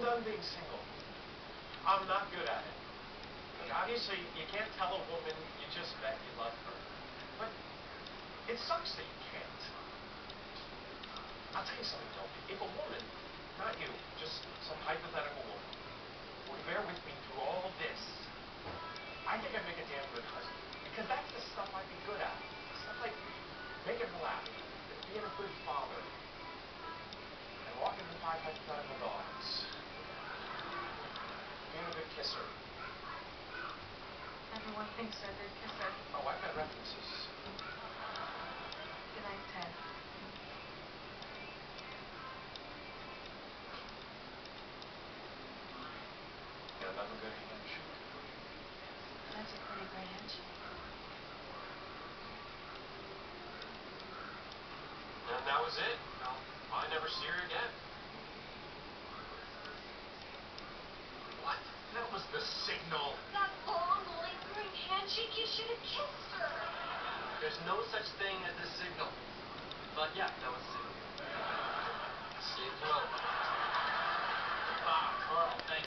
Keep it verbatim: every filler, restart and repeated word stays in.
done being single. I'm not good at it. Look, obviously, you can't tell a woman you just met you love her. But it sucks that you can't. I'll tell you something, Dopey. If a woman, not you, just some hypothetical woman, were to bear with me through all of this, I think I'd make a damn good husband. Because that's the stuff I'd be good at. Stuff like making her laugh, being a good father, and walking the five hypothetical dogs, being a good kisser. Everyone thinks they're a good kisser. Oh, I've got references. Good night, Ted. Get another good handshake. That's a pretty great handshake. And that was it. I never see her again. What? That was the signal. That long, lingering handshake, you should have kissed her. There's no such thing as a signal. But yeah, that was a signal. See you tomorrow. Ah, Carl, thank you.